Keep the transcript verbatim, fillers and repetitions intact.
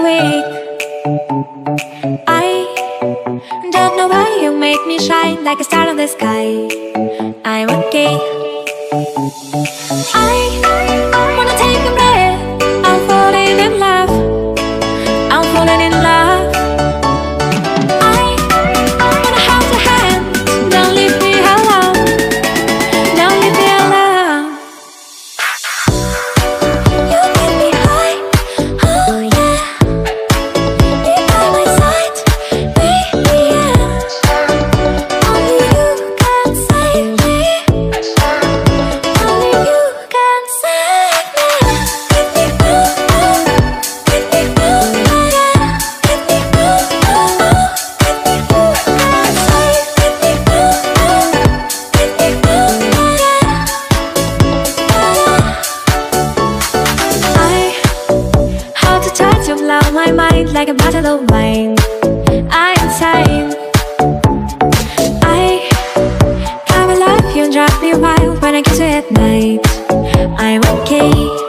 weak. I don't know why you make me shine like a star in the sky. I'm okay. I wanna take a breath. I'm falling in love. I'm falling in love. I wanna hold your hand. Don't leave me alone. Don't leave me alone. You get me high. Oh yeah. Be by my side. Be the end. Only you can save me. Only you can save me. Get me through. Get me through. Get me through. Get me through. Save. Get me through. Get me through. I how to touch you blow my mind like a battle of mine. I'm insane. I come alive, you drive me wild when I kiss you at night. I'm okay.